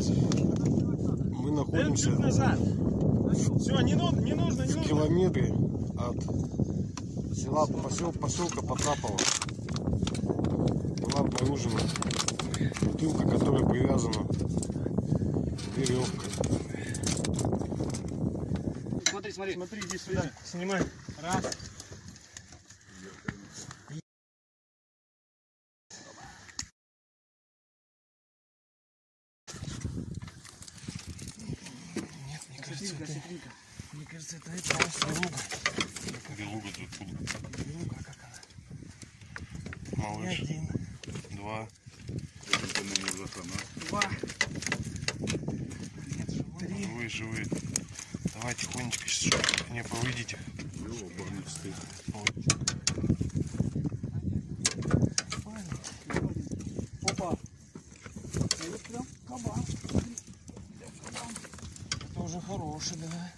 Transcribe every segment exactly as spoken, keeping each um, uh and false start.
Мы находимся назад. Все, не, ну, не нужно, не в нужно. километре от села, посел, поселка Потапово. Была обнаружена бутылка, которая привязана веревкой. Смотри, смотри. Смотри, иди сюда. Снимай. Раз. Нет, мне кажется, это... Мне кажется, это это белуга. Белуга тут откуда? Белуга, как она? Малыш. Один. Два. Два. Три. Живые, живые. Давай тихонечко сейчас. Не, повыйдите. Опа. Кабан. Это уже хороший, да.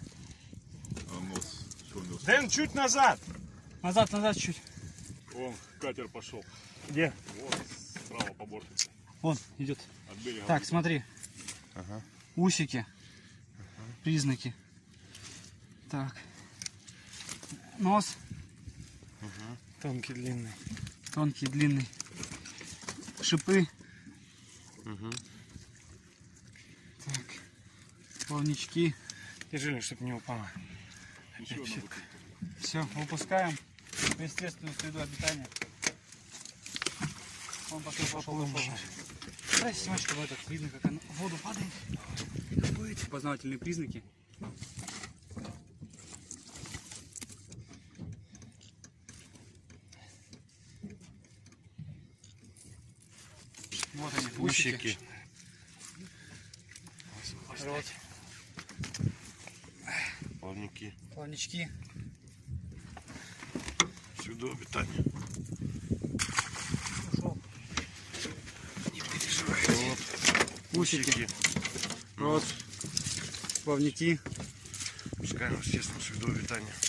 Дэн, чуть назад. Назад, назад чуть. Вон, катер пошел. Где? Вот, справа по борту. Вон, идет. От берега. Так, смотри. Ага. Усики. Ага. Признаки. Так. Нос. Ага. Тонкий, длинный. Тонкий, длинный. Шипы. Угу. Так. Плавнички. Держи, чтобы не упало. Еще одна бутылка. Все, выпускаем в естественную среду обитания. Он пошел, пошел, пошел. Дай снимать, чтобы этот видно, как он в воду падает. Эти познавательные признаки. Вот они, усики. Вот. Плавники. Плавнички. Сюда обитание. Не переживай. Вот. Усики. Вот. Плавники. Пускай, естественно, среду обитания.